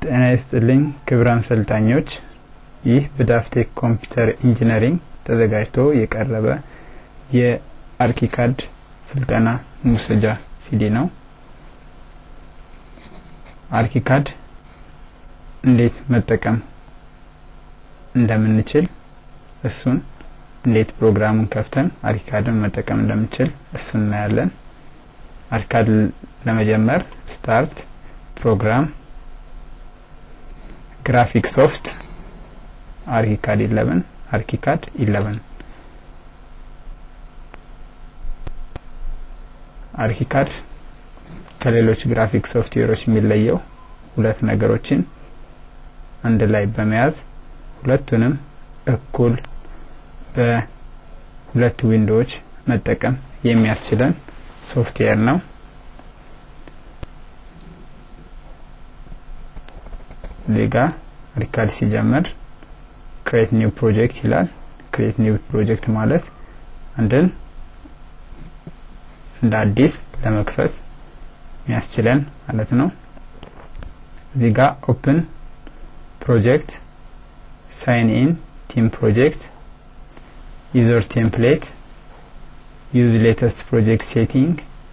ጤና ይስጥልኝ ክብራን ሰልጣኞች ይህ በዳፍቴክ ኮምፒውተር ኢንጂነሪንግ ተዘጋጅቶ የቀረበ የአርኪካድ ስልጠና ሙሰጃ ሲዲ ነው። አርኪካድ እንዴት መጠቀም እንደምንችል እሱን እንዴት ፕሮግራሙን ከፍተን አርኪካድን መጠቀም እንደምንችል እሱን እናያለን። አርኪካድ ለመጀመር ስታርት ፕሮግራም graphic soft ArchiCAD 11 ArchiCAD ከሌሎች ግራፊክ ሶፍትዌሮች የሚለየው ሁለት ነገሮችን አንድ ላይ በመያዝ ሁለቱንም እኩል በሁለት ዊንዶዎች መጠቀም የሚያስችለን ሶፍትዌር ነው። ሌጋ አርኪካድ ሲጀምር create new project ይላል። create new project ማለት አንድን እንደ አዲስ ለመክፈት የሚያስችለን ማለት ነው። ሌጋ open project sign in team project user template use latest project setting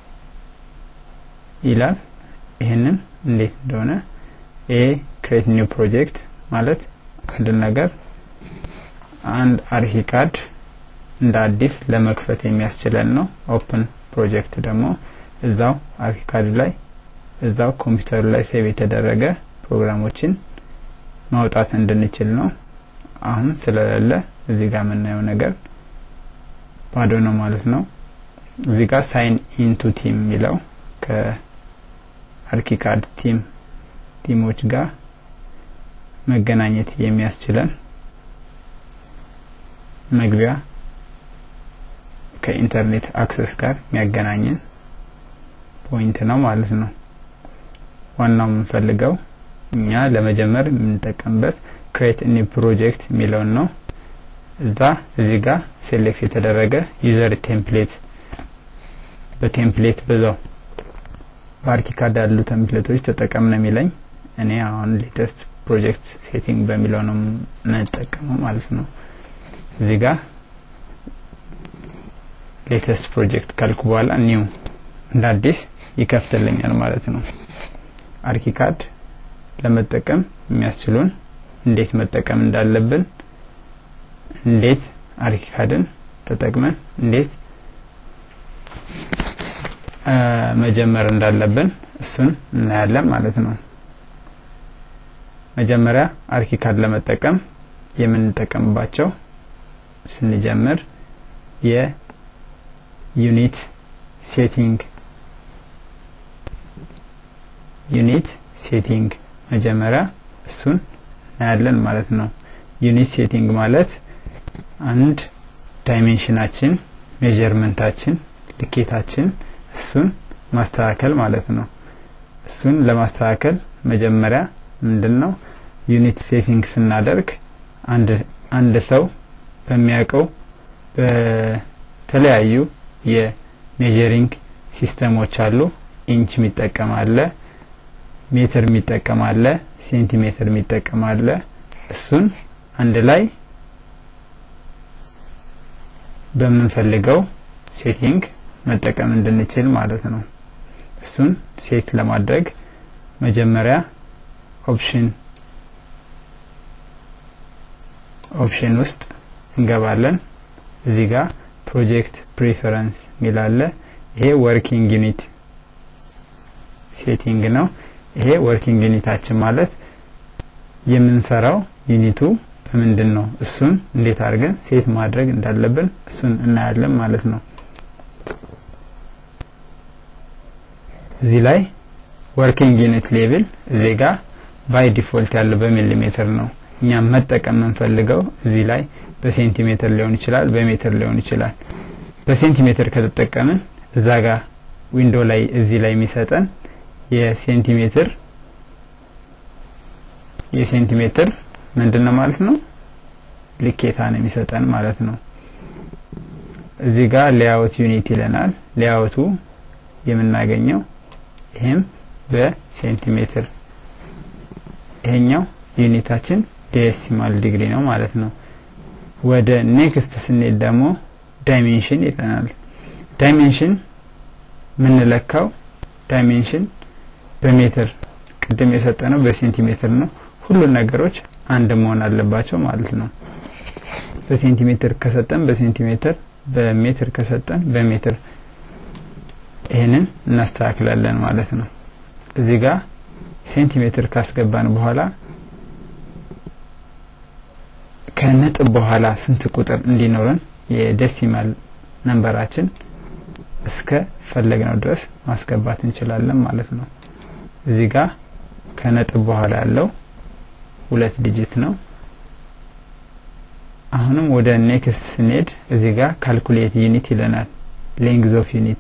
ይላል። ይሄንን እንዴት እንደሆነ create new project ማለት አንድ ነገር አንድ አርኪካድ እንደ አዲስ ለመክፈት የሚያስችለን ነው። ኦፕን ፕሮጀክት ደግሞ እዛው አርኪካድ ላይ እዛው ኮምፒውተር ላይ ሴቭ የተደረገ ፕሮግራሞችን ማውጣት እንድንችል ነው። አሁን ስለሌለ እዚህ ጋር የምናየው ነገር ባዶ ነው ማለት ነው። እዚህ ጋር ሳይን ኢንቱ ቲም የሚለው ከአርኪካድ ቲሞች ጋር መገናኘት የሚያስችለን መግቢያ ከኢንተርኔት አክሰስ ጋር የሚያገናኘን ፖይንት ነው ማለት ነው። ዋናው የምንፈልገው እኛ ለመጀመር የምንጠቀምበት create a new project የሚለውን ነው። እዚህ ጋር ሴሌክት የተደረገ ዩዘር ቴምፕሌት በቴምፕሌት በዛው በአርኪካድ ያሉ ቴምፕሌቶች ተጠቀም ነው የሚለኝ። እኔ አሁን ሌተስት ፕሮጀክት ሴቲንግ በሚለው ነው የምንጠቀመው ማለት ነው። እዚህ ጋር ሌተስት ፕሮጀክት ካልኩ በኋላ ኒው እንደ አዲስ ይከፍትልኛል ማለት ነው። አርኪካድ ለመጠቀም የሚያስችሉን እንዴት መጠቀም እንዳለብን እንዴት አርኪካድን ተጠቅመን እንዴት መጀመር እንዳለብን እሱን እናያለን ማለት ነው። መጀመሪያ አርኪካድ ለመጠቀም የምንጠቀምባቸው ስንጀምር የዩኒት ሴቲንግ መጀመሪያ እሱን እናያለን ማለት ነው። ዩኒት ሴቲንግ ማለት አንድ ዳይሜንሽናችን ሜዠርመንታችን ልኬታችን እሱን ማስተካከል ማለት ነው። እሱን ለማስተካከል መጀመሪያ ምንድነው ዩኒት ሴቲንግ ስናደርግ አንድ ሰው በሚያቀው በተለያዩ የሜዠሪንግ ሲስተሞች አሉ። ኢንች የሚጠቀም አለ፣ ሜትር የሚጠቀም አለ፣ ሴንቲሜትር የሚጠቀም አለ። እሱን አንድ ላይ በመንፈልገው ሴቲንግ መጠቀም እንድንችል ማለት ነው። እሱን ሴት ለማድረግ መጀመሪያ ኦፕሽን ውስጥ እንገባለን። እዚህ ጋር ፕሮጀክት ፕሪፈረንስ ሚላለ ይሄ ወርኪንግ ዩኒት ሴቲንግ ነው። ይሄ ወርኪንግ ዩኒታችን ማለት የምንሰራው ዩኒቱ በምንድነው እሱን እንዴት አድርገን ሴት ማድረግ እንዳለብን እሱን እናያለን ማለት ነው። እዚህ ላይ ወርኪንግ ዩኒት ሌቭል እዚህ ጋር ባይ ዲፎልት ያለው በሚሊሜትር ነው። እኛ መጠቀም እንፈልገው እዚህ ላይ በሴንቲሜትር ሊሆን ይችላል፣ በሜትር ሊሆን ይችላል። በሴንቲሜትር ከተጠቀምን እዛ ጋር ዊንዶው ላይ እዚህ ላይ የሚሰጠን የሴንቲሜትር ምንድነው ማለት ነው ልኬታ ነው የሚሰጠን ማለት ነው። እዚህ ጋር ሌአውት ዩኒት ይለናል። ሌአውቱ የምናገኘው ይሄም በሴንቲሜትር ይሄኛው ዩኒታችን ዴሲማል ዲግሪ ነው ማለት ነው። ወደ ኔክስት ስንሄድ ደግሞ ዳይሜንሽን ይለናል። ዳይሜንሽን ምንለካው ዳይሜንሽን በሜትር ቅድም የሰጠነው በሴንቲሜትር ነው። ሁሉ ነገሮች አንድ መሆን አለባቸው ማለት ነው። በሴንቲሜትር ከሰጠን በሴንቲሜትር፣ በሜትር ከሰጠን በሜትር ይሄንን እናስተካክላለን ማለት ነው። እዚህ ጋር ሴንቲሜትር ካስገባን በኋላ ከነጥብ በኋላ ስንት ቁጥር እንዲኖረን የዴሲማል ነምበራችን እስከ ፈለግነው ድረስ ማስገባት እንችላለን ማለት ነው። እዚህ ጋር ከነጥብ በኋላ ያለው 2 ዲጂት ነው። አሁንም ወደ ኔክስት ስንሄድ እዚህ ጋር ካልኩሌት ዩኒት ይለናል። ሌንግዝ ኦፍ ዩኒት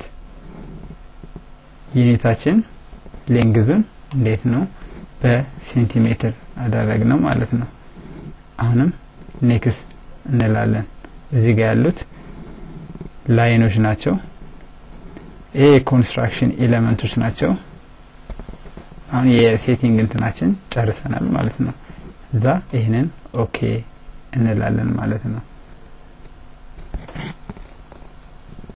ዩኒታችን ሌንግዙን እንዴት ነው በሴንቲሜትር አደረግነው ማለት ነው። አሁንም ኔክስት እንላለን። እዚህ ጋር ያሉት ላይኖች ናቸው። ይሄ ኮንስትራክሽን ኤሌመንቶች ናቸው። አሁን የሴቲንግ እንትናችን ጨርሰናል ማለት ነው። እዛ ይሄንን ኦኬ እንላለን ማለት ነው።